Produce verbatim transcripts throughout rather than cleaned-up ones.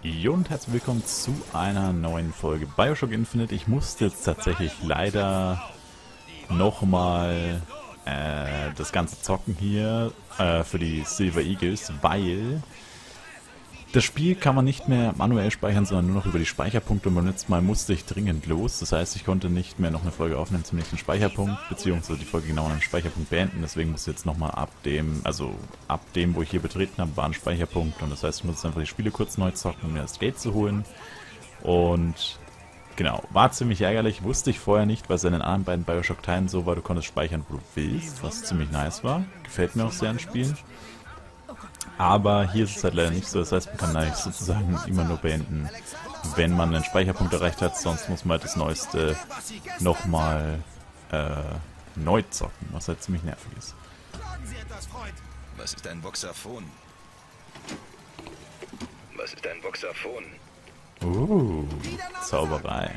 Jo und herzlich willkommen zu einer neuen Folge Bioshock Infinite. Ich musste jetzt tatsächlich leider nochmal äh, das ganze zocken hier äh, für die Silver Eagles, weil das Spiel kann man nicht mehr manuell speichern, sondern nur noch über die Speicherpunkte und beim letzten Mal musste ich dringend los. Das heißt, ich konnte nicht mehr noch eine Folge aufnehmen zum nächsten Speicherpunkt, beziehungsweise die Folge genau an einem Speicherpunkt beenden. Deswegen muss ich jetzt nochmal ab dem, also ab dem, wo ich hier betreten habe, war ein Speicherpunkt. Und das heißt, ich muss jetzt einfach die Spiele kurz neu zocken, um mir das Geld zu holen. Und genau, war ziemlich ärgerlich, wusste ich vorher nicht, weil es in den anderen beiden Bioshock-Teilen so war, du konntest speichern, wo du willst, was ziemlich nice war. Gefällt mir auch sehr an Spielen. Aber hier ist es halt leider nicht so, das heißt, man kann eigentlich sozusagen immer nur beenden, wenn man einen Speicherpunkt erreicht hat, sonst muss man halt das Neueste nochmal äh, neu zocken, was halt ziemlich nervig ist. Was ist ein Voxaphon? Was ist ein Voxaphon? Uh, Zauberei.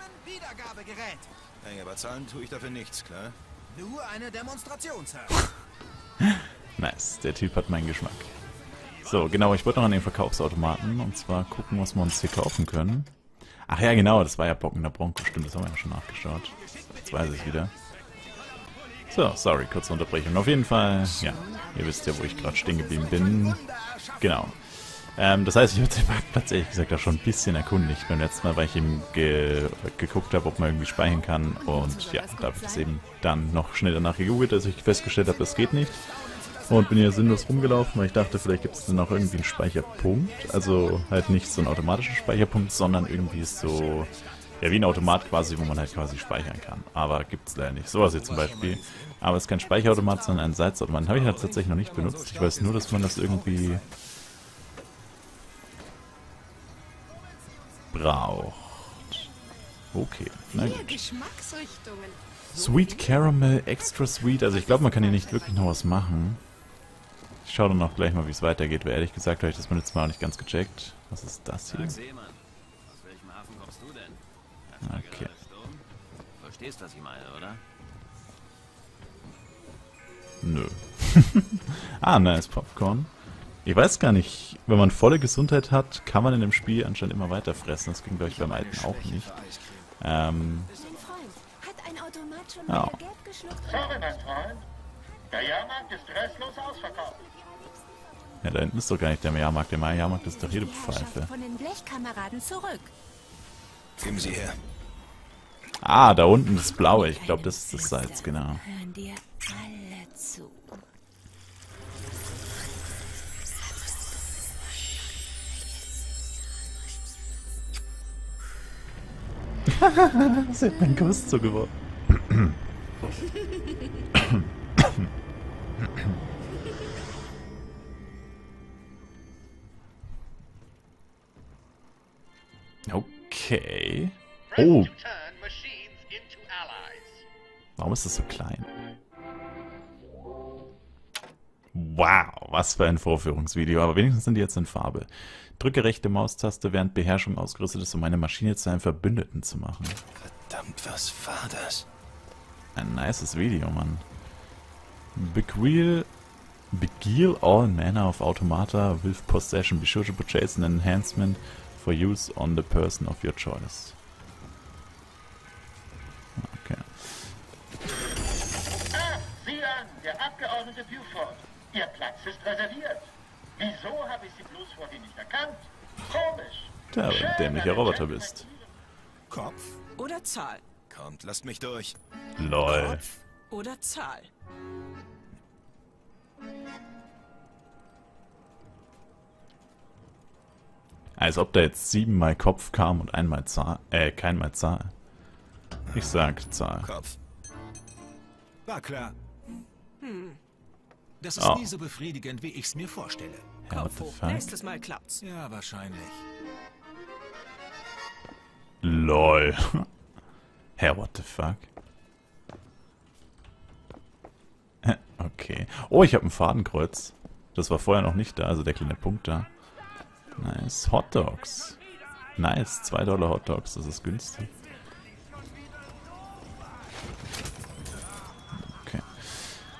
Hey, aber zahlen tue ich dafür nichts, klar? Nur eine Demonstrationshalle. Nice, der Typ hat meinen Geschmack. So, genau, ich wollte noch an den Verkaufsautomaten und zwar gucken, was wir uns hier kaufen können. Ach ja, genau, das war ja Bocken der Bronco, stimmt, das haben wir ja schon nachgeschaut. Jetzt weiß ich wieder. So, sorry, kurze Unterbrechung. Auf jeden Fall, ja, ihr wisst ja, wo ich gerade stehen geblieben bin. Genau. Ähm, das heißt, ich habe den Marktplatz ehrlich gesagt auch schon ein bisschen erkundigt. Beim letzten Mal, weil ich eben ge geguckt habe, ob man irgendwie speichern kann. Und ja, da habe ich das eben dann noch schnell danach gegoogelt, als ich festgestellt habe, das geht nicht. Und bin hier sinnlos rumgelaufen, weil ich dachte, vielleicht gibt es dann auch irgendwie einen Speicherpunkt. Also halt nicht so einen automatischen Speicherpunkt, sondern irgendwie so, ja wie ein Automat quasi, wo man halt quasi speichern kann. Aber gibt es leider nicht. Sowas hier zum Beispiel. Aber es ist kein Speicherautomat, sondern ein Salzautomat. Habe ich halt tatsächlich noch nicht benutzt. Ich weiß nur, dass man das irgendwie braucht. Okay, na gut. Sweet Caramel, Extra Sweet. Also ich glaube, man kann hier nicht wirklich noch was machen. Ich schaue dann auch gleich mal, wie es weitergeht, weil ehrlich gesagt habe ich das beim letzten Mal auch nicht ganz gecheckt. Was ist das hier? Okay. Verstehst, was ich meine, oder? Nö. Ah, nice Popcorn. Ich weiß gar nicht, wenn man volle Gesundheit hat, kann man in dem Spiel anscheinend immer weiter fressen. Das ging, glaube ich, beim alten auch nicht. Ähm... Ja. Sorry, mein Freund. Der Jahrmarkt ist restlos ausverkauft. Ja, da hinten ist doch gar nicht der Jahrmarkt. Der Jahrmarkt ist doch hier, du Pfeife. Von den Blechkameraden zurück. Geben Sie her. Ah, da unten das Blaue. Ich glaube, das ist das Salz, genau. Hören dir alle zu. Das hat mein Kuss zugeworfen. Okay. Oh. Warum ist das so klein? Wow, was für ein Vorführungsvideo. Aber wenigstens sind die jetzt in Farbe. Drücke rechte Maustaste, während Beherrschung ausgerüstet ist, um eine Maschine zu einem Verbündeten zu machen. Verdammt, was war das? Ein nices Video, Mann. Beguile, beguile all manner of automata with possession. Be sure to purchase an enhancement for use on the person of your choice. Okay. Ah, sieh an, der Abgeordnete Buford. Ihr Platz ist reserviert. Wieso habe ich Sie bloß vorhin nicht erkannt? Komisch. Tja, weil du ein dämlicher Roboter bist. Kopf oder Zahl? Kommt, lasst mich durch. Lol. Kopf oder Zahl? Als ob da jetzt siebenmal Kopf kam und einmal Zahl. Äh, keinmal Zahl. Ich sag Zahl. Kopf. War klar. Hm. Das ist Oh. nie so befriedigend, wie ich's mir vorstelle. Ja, what Kopf the hoch. fuck? Nächstes Mal klappt's. Ja, wahrscheinlich. Lol. Hä, what the fuck? Okay. Oh, ich habe ein Fadenkreuz. Das war vorher noch nicht da, also der kleine Punkt da. Nice. Hot Dogs. Nice. zwei Dollar Hot Dogs, das ist günstig. Okay.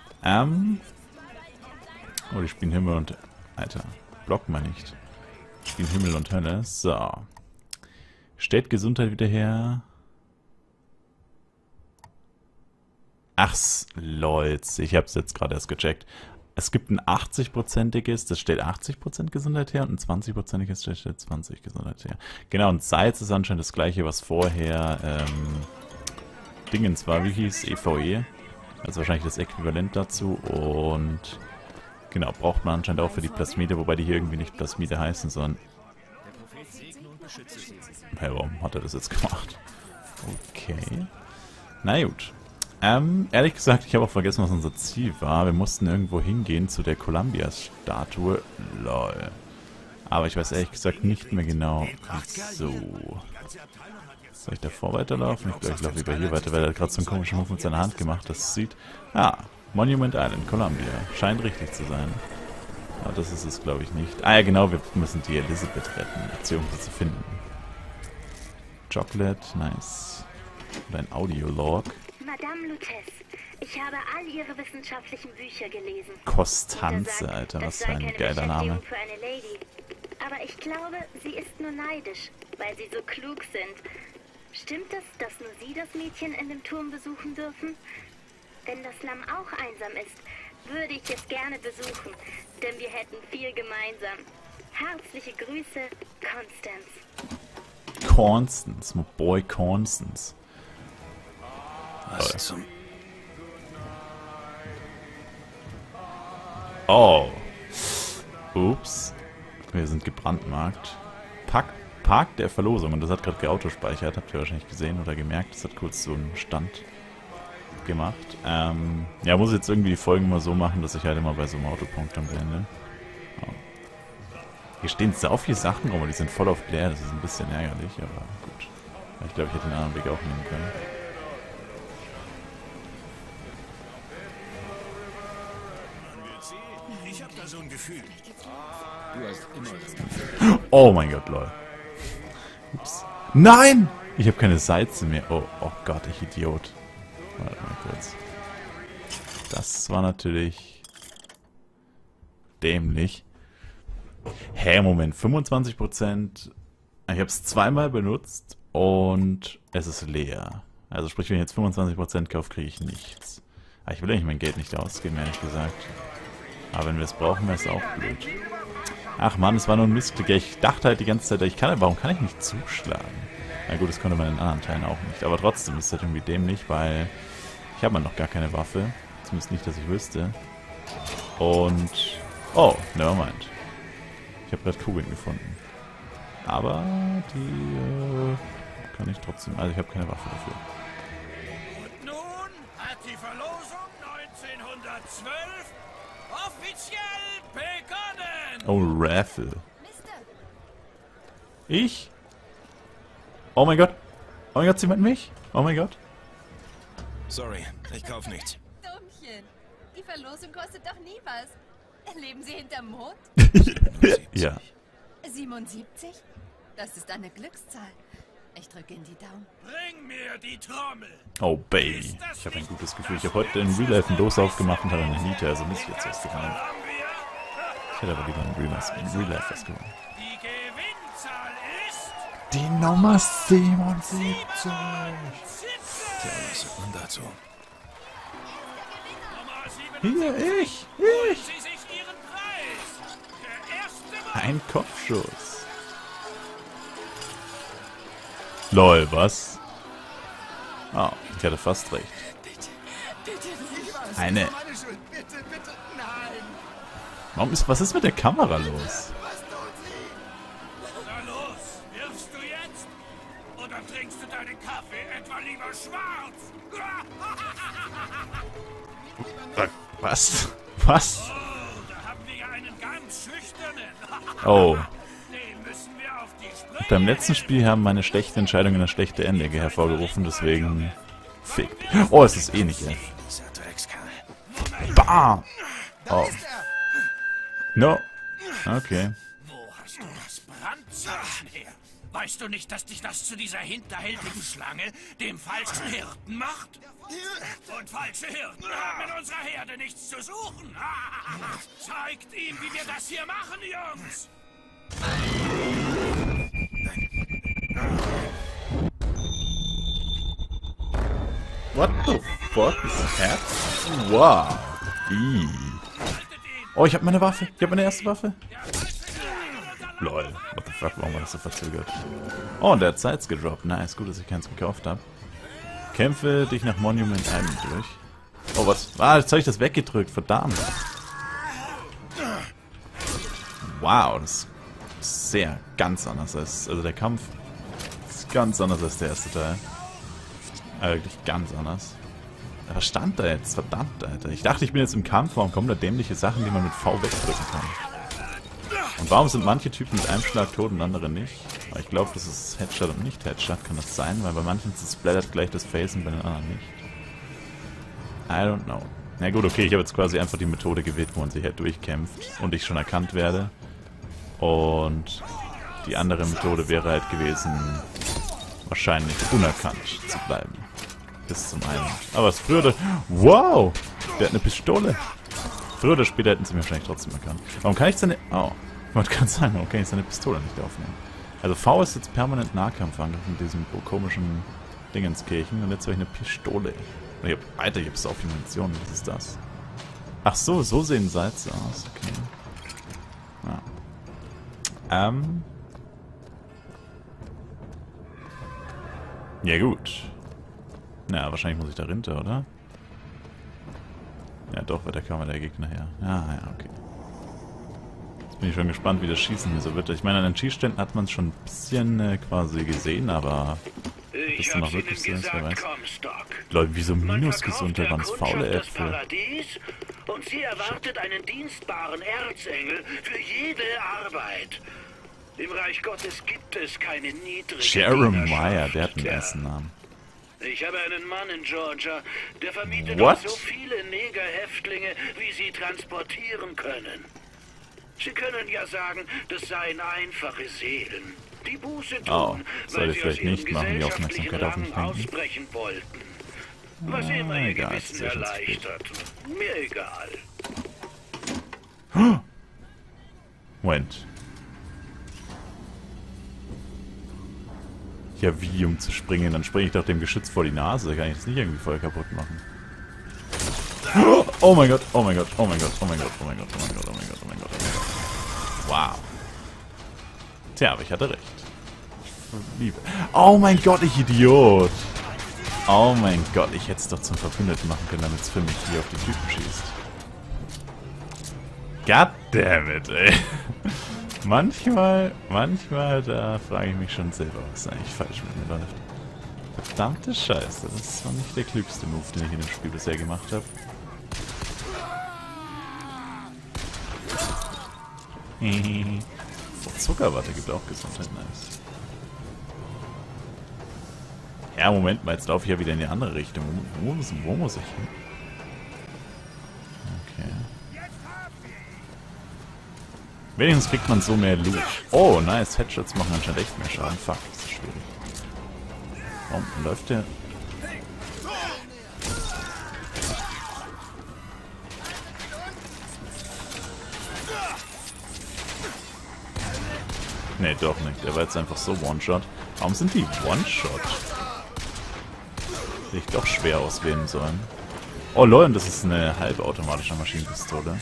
Ähm. Oh, die spielen Himmel und... Alter, block mal nicht. in Himmel und Hölle. So. Stellt Gesundheit wieder her. Ach, Leute, ich habe es jetzt gerade erst gecheckt. Es gibt ein achtzig-prozentiges, das stellt achtzig Prozent Gesundheit her und ein zwanzig Prozentiges, das stellt zwanzig Gesundheit her. Genau, und Salz ist anscheinend das gleiche, was vorher ähm, Dingens war. Wie hieß E V E? Also wahrscheinlich das Äquivalent dazu. Und genau, braucht man anscheinend auch für die Plasmide, wobei die hier irgendwie nicht Plasmide heißen, sondern... Hey, warum hat er das jetzt gemacht? Okay. Na gut. Ähm, ehrlich gesagt, ich habe auch vergessen, was unser Ziel war. Wir mussten irgendwo hingehen zu der Columbia-Statue. Lol. Aber ich weiß ehrlich gesagt nicht mehr genau, wieso. Soll ich davor weiterlaufen? Ich glaube, ich laufe lieber hier weiter, weil er gerade so einen komischen Move mit seiner Hand gemacht. Das sieht... Ah, Monument Island, Columbia. Scheint richtig zu sein. Aber das ist es, glaube ich, nicht. Ah ja, genau, wir müssen die Elizabeth retten, beziehungsweise zu finden. Chocolate, nice. Und ein Audiolog. Madame Lutece, ich habe all Ihre wissenschaftlichen Bücher gelesen. Kostanze, Alter, was für ein geiler Name. Für eine Lady. Aber ich glaube, sie ist nur neidisch, weil sie so klug sind. Stimmt es, dass nur Sie das Mädchen in dem Turm besuchen dürfen? Wenn das Lamm auch einsam ist, würde ich es gerne besuchen, denn wir hätten viel gemeinsam. Herzliche Grüße, Constance. Constance, my boy Constance. Was zum... Oh. Ups. Wir sind gebrandmarkt. Park, Park der Verlosung. Und das hat gerade geautospeichert. Habt ihr wahrscheinlich gesehen oder gemerkt. Das hat kurz so einen Stand gemacht. Ähm, ja, muss jetzt irgendwie die Folgen mal so machen, dass ich halt immer bei so einem Autopunkt dann beende. Oh. Hier stehen sau viele Sachen rum, aber die sind voll auf leer. Das ist ein bisschen ärgerlich, aber gut. Ich glaube, ich hätte den anderen Weg auch nehmen können. Ich hab da so ein Gefühl. Du hast immer das Gefühl. Oh mein Gott, lol. Ups. Nein! Ich habe keine Salze mehr. Oh, oh Gott, ich Idiot. Warte mal kurz. Das war natürlich dämlich. Hä, Moment. fünfundzwanzig Prozent. Ich habe es zweimal benutzt und es ist leer. Also sprich, wenn ich jetzt fünfundzwanzig Prozent kaufe, kriege ich nichts. Aber ich will eigentlich mein Geld nicht ausgeben, ehrlich gesagt. Aber wenn wir es brauchen, wäre es auch blöd. Ach man, es war nur ein Missklick. Ich dachte halt die ganze Zeit, ich kann, warum kann ich nicht zuschlagen? Na gut, das konnte man in anderen Teilen auch nicht. Aber trotzdem ist das irgendwie dämlich, weil ich habe noch gar keine Waffe. Zumindest nicht, dass ich wüsste. Und... Oh, nevermind. Ich habe gerade Kugeln gefunden. Aber die äh, kann ich trotzdem... Also ich habe keine Waffe dafür. Und nun hat die Verlosung neunzehnhundertzwölf offiziell begonnen. Oh, Raffle. Ich? Oh mein Gott. Oh mein Gott, sie meint mich? Oh mein Gott. Sorry, ich kauf nichts. Dummchen. Die Verlosung kostet doch nie was. Leben Sie hinterm Mond? Ja. siebenundsiebzig? Das ist eine Glückszahl. Ich drücke in die Daumen. Bring mir die Trommel. Oh, Baby. Ich habe ein gutes Gefühl. Ich habe heute in Real Life eine Dose aufgemacht und habe eine Niete, also muss ich jetzt was gewonnen. Ich hätte aber lieber in Real Life, in Real Life was gewonnen. Die Gewinnzahl ist... Die Nummer siebenundsiebzig. Tja, was sagt man dazu? Hier, ich, Holen ich. Sie sich Ihren Preis. Der erste Mann. Ein Kopfschuss. Lol, was? Oh, ich hatte fast recht. Eine... Bitte, bitte, nein. Warum ist... Was ist mit der Kamera los? Na los, wirfst du jetzt? Oder trinkst du deinen Kaffee etwa lieber schwarz? Äh, Was? Was? Oh, da haben wir ja einen ganz schüchternen. Oh. Den müssen wir auf die Sprünge. Beim letzten Spiel haben meine schlechte Entscheidungen das schlechte Ende hervorgerufen, deswegen... Fick. Oh, es ist eh nicht F. Dieser Dreckskerl. Bam! Da Oh. ist er. No. Okay. Wo hast du das Brandzeichen her? Weißt du nicht, dass dich das zu dieser hinterhältigen Schlange, dem falschen Hirten macht? Und falsche Hirten haben in unserer Herde nichts zu suchen. Zeigt ihm, wie wir das hier machen, Jungs. What the fuck is happening? Wow. Ii. Oh, ich habe meine Waffe. Ich habe meine erste Waffe. Lol. What the fuck, warum war das so verzögert? Oh, und der hat Sides gedroppt. Nice, gut, dass ich keins gekauft habe. Kämpfe dich nach Monument Island durch. Oh, was? Ah, jetzt habe ich das weggedrückt. Verdammt. Wow, das ist sehr ganz anders als... Also der Kampf ist ganz anders als der erste Teil. Also wirklich ganz anders. Was stand da jetzt? Verdammt, Alter. Ich dachte, ich bin jetzt im Kampf. Warum kommen da dämliche Sachen, die man mit V wegdrücken kann? Und warum sind manche Typen mit einem Schlag tot und andere nicht? Ich glaube, das ist Headshot und nicht Headshot. Kann das sein? Weil bei manchen splattert gleich das Face und bei den anderen nicht. I don't know. Na gut, okay. Ich habe jetzt quasi einfach die Methode gewählt, wo man sich halt durchkämpft und ich schon erkannt werde. Und die andere Methode wäre halt gewesen, wahrscheinlich unerkannt zu bleiben. Bis zum einen. Aber es früher oder... Wow! Der hat eine Pistole. Früher oder später hätten sie mich wahrscheinlich trotzdem erkannt. Warum kann ich seine... Oh. Ich wollte gerade sagen, warum kann ich seine Pistole nicht aufnehmen? Also V ist jetzt permanent Nahkampfangriff mit diesem komischen Dingenskirchen. Und jetzt habe ich eine Pistole. Ich hab, Alter, ich hab so viel Munition. Was ist das? Ach so, so sehen Salze aus. Okay. Ja. Ähm... Ja gut. Na, wahrscheinlich muss ich da runter, oder? Ja doch, weil da kam der Gegner her. Ja, ja, okay. Jetzt bin ich schon gespannt, wie das Schießen hier so wird. Ich meine, an den Schießständen hat man es schon ein bisschen äh, quasi gesehen, aber... Bist du noch wirklich so, wer weiß. Leute, wieso Minusgesundheit waren es faule Äpfel? Und sie erwartet einen dienstbaren Erzengel für jede Arbeit. Im Reich Gottes gibt es keine niedrigen Jeremiah, der hat einen ersten Namen. Ich habe einen Mann in Georgia, der vermietet What? uns so viele Negerhäftlinge, wie sie transportieren können. Sie können ja sagen, das seien einfache Seelen, die Buße tun, Oh, soll weil ich sie vielleicht aus ihrem nicht machen, die gesellschaftlichen Aufmerksamkeit auf mich Rang lenken? ausbrechen wollten. Was Ah, immer ihr egal, Gewissen ist ja schon zu spät. erleichtert. Mir egal. Moment. Ja, wie um zu springen? Dann springe ich doch dem Geschütz vor die Nase. Da kann ich das nicht irgendwie voll kaputt machen. Oh mein Gott, oh mein Gott, oh mein Gott, oh mein Gott, oh mein Gott, oh mein Gott, oh mein Gott, oh mein Gott, oh mein Gott. Wow. Tja, aber ich hatte recht. Liebe. Oh mein Gott, ich Idiot. Oh mein Gott, ich hätte es doch zum Verbündeten machen können, damit es für mich hier auf die Typen schießt. Goddammit, ey. Manchmal, manchmal, da frage ich mich schon selber, was eigentlich falsch mit mir läuft. Verdammte Scheiße, das war nicht der klügste Move, den ich in dem Spiel bisher gemacht habe. Oh, Zuckerwatte gibt auch Gesundheit, nice. Ja, Moment mal, jetzt laufe ich ja wieder in die andere Richtung. Wo, wo, muss, wo muss ich hin? Okay. Wenigstens kriegt man so mehr Loot. Oh, nice. Headshots machen anscheinend echt mehr Schaden. Fuck, das ist schwierig. Warum läuft der? Nee, doch nicht. Der war jetzt einfach so One-Shot. Warum sind die One-Shot? Hätte ich doch schwer auswählen sollen. Oh lol, und das ist eine halbautomatische Maschinenpistole.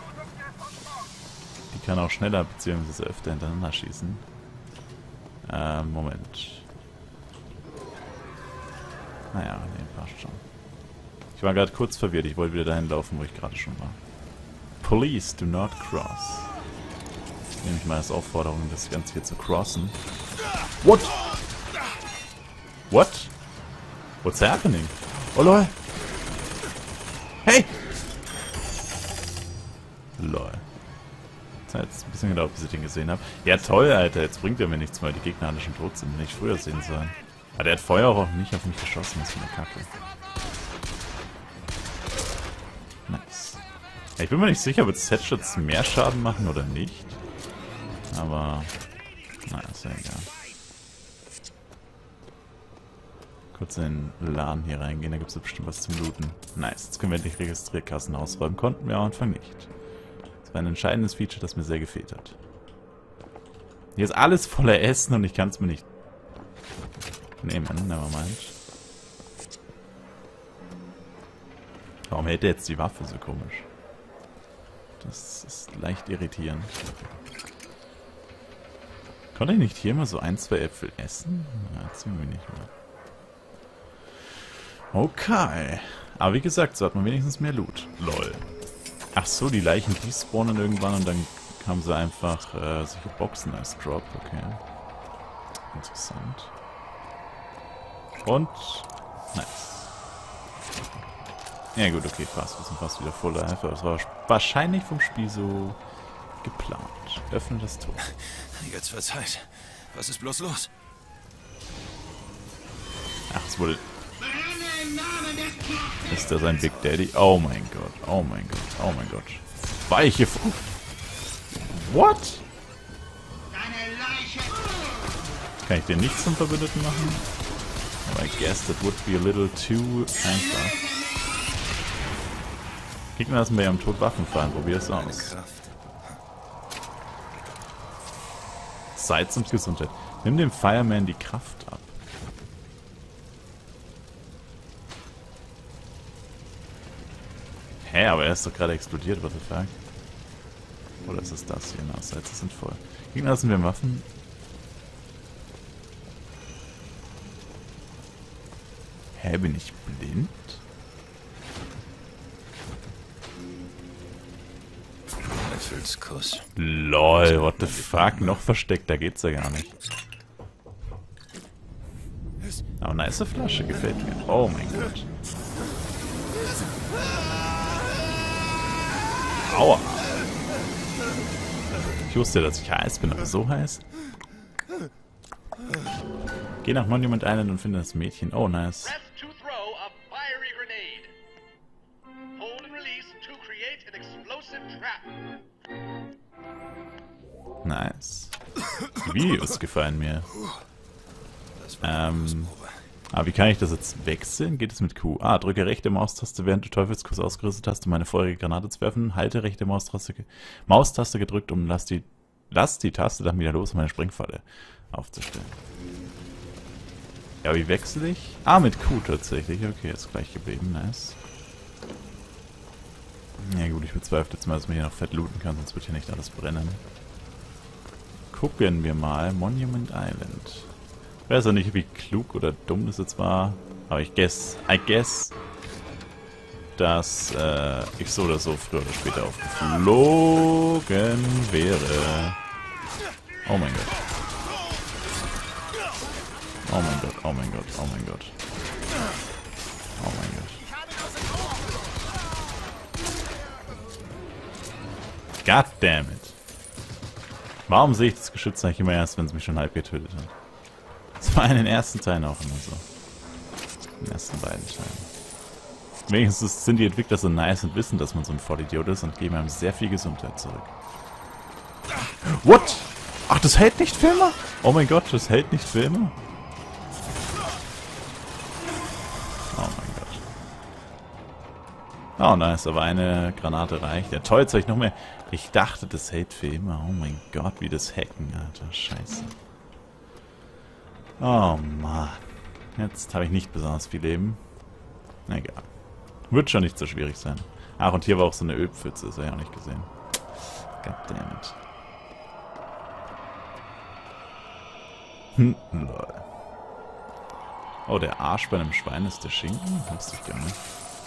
Die kann auch schneller bzw. öfter hintereinander schießen. Ähm, Moment. Naja, nee, passt schon. Ich war gerade kurz verwirrt. Ich wollte wieder dahin laufen, wo ich gerade schon war. Please do not cross. Nehme ich mal als Aufforderung, das Ganze hier zu crossen. What? What? What's happening? Oh lol. Hey! Lol. Das hat jetzt ein bisschen gedauert, bis ich den gesehen habe. Ja toll, Alter. Jetzt bringt er mir nichts, weil die Gegner alle schon tot sind, wenn ich früher sehen sollen. Aber der hat Feuer auch nicht auf mich geschossen. Das ist eine Kacke. Nice. Ja, ich bin mir nicht sicher, ob jetzt Headshots mehr Schaden machen oder nicht. Aber... Na, ist ja egal. Kurz in den Laden hier reingehen, da gibt es bestimmt was zum Looten. Nice, jetzt können wir endlich Registrierkassen ausräumen. Konnten wir am Anfang nicht. Das war ein entscheidendes Feature, das mir sehr gefehlt hat. Hier ist alles voller Essen und ich kann es mir nicht nehmen. Nevermind. Warum hält er jetzt die Waffe so komisch? Das ist leicht irritierend. Konnte ich nicht hier mal so ein, zwei Äpfel essen? Ja, ziehen wir nicht mehr. Okay. Aber wie gesagt, so hat man wenigstens mehr Loot. Lol. Ach so, die Leichen, die spawnen irgendwann und dann haben sie einfach äh, solche Boxen als Drop. Okay. Interessant. Und... Nice. Ja gut, okay, fast. Wir sind fast wieder voll live. Das war wahrscheinlich vom Spiel so geplant. Öffne das Tor. Jetzt wird's heiß. Was ist bloß los? Ach, es wurde... Ist das ein Big Daddy? Oh mein Gott, oh mein Gott, oh mein Gott. Weiche... F What? Kann ich den nicht zum Verbündeten machen? Oh, I guess that would be a little too einfach. Gegner lassen wir ja am Tod Waffen fallen. Probier es aus. Zeit und Gesundheit. Nimm dem Fireman die Kraft ab. Hä, aber er ist doch gerade explodiert, what the fuck? Oder ist es das hier? Na, Salze sind voll. Gegner lassen wir Waffen. Hä, bin ich blind? Kuss. Lol, what the fuck? Noch versteckt, da geht's ja gar nicht. Aber nice Flasche, gefällt mir. Oh mein Gott. Aua. Ich wusste, dass ich heiß bin, aber so heiß. Geh nach Monument Island und finde das Mädchen. Oh, nice. Nice. Die Videos gefallen mir. Ähm, aber wie kann ich das jetzt wechseln? Geht es mit Q? Ah, drücke rechte Maustaste, während du Teufelskuss ausgerüstet hast, um eine feurige Granate zu werfen. Halte rechte Maustaste, Maustaste gedrückt, um lass die, lass die Taste dann wieder los, um eine Springfalle aufzustellen. Ja, wie wechsle ich? Ah, mit Q tatsächlich. Okay, ist gleich geblieben. Nice. Ja gut, ich bezweifle jetzt mal, dass man hier noch fett looten kann, sonst wird hier nicht alles brennen. Gucken wir mal. Monument Island. Ich weiß auch nicht, wie klug oder dumm das jetzt war. Aber ich guess, I guess, dass äh, ich so oder so früher oder später aufgeflogen wäre. Oh mein Gott. Oh mein Gott, oh mein Gott, oh mein Gott. Oh mein Gott. God damn it. Warum sehe ich das Geschütz eigentlich immer erst, wenn es mich schon halb getötet hat? Das war in den ersten Teilen auch immer so. In den ersten beiden Teilen. Wenigstens sind die Entwickler so nice und wissen, dass man so ein Vollidiot ist und geben einem sehr viel Gesundheit zurück. What? Ach, das hält nicht für immer? Oh mein Gott, das hält nicht für immer? Oh mein Gott. Oh nice, aber eine Granate reicht. Ja toll, jetzt habe ich noch mehr. Ich dachte, das hält für immer. Oh mein Gott, wie das hacken, Alter. Scheiße. Oh Mann. Jetzt habe ich nicht besonders viel Leben. Na egal. Wird schon nicht so schwierig sein. Ach, und hier war auch so eine Ölpfütze. Das habe ich auch nicht gesehen. Goddammit. Hm, lol. Oh, der Arsch bei einem Schwein ist der Schinken? Wusste ich gar nicht.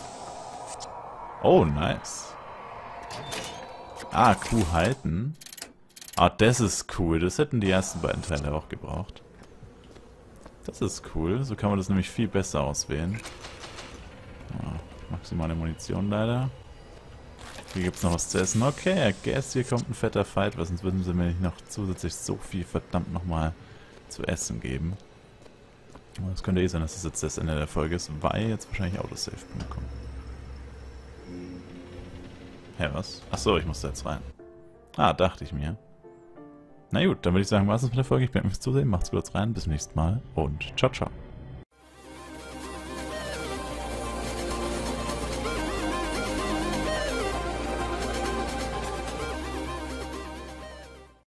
Oh, nice. Ah, Q halten. Ah, das ist cool. Das hätten die ersten beiden Teile auch gebraucht. Das ist cool. So kann man das nämlich viel besser auswählen. Oh, maximale Munition leider. Hier gibt es noch was zu essen. Okay, I guess hier kommt ein fetter Fight, weil sonst würden sie mir nicht noch zusätzlich so viel verdammt nochmal zu essen geben. Aber es könnte eh sein, dass das jetzt das Ende der Folge ist, weil jetzt wahrscheinlich Autosave kommt. Hä, was? Achso, ich muss da jetzt rein. Ah, dachte ich mir. Na gut, dann würde ich sagen, was ist mit der Folge? Ich bedanke mich fürs Zusehen, macht's gut rein, bis zum nächsten Mal und ciao, ciao.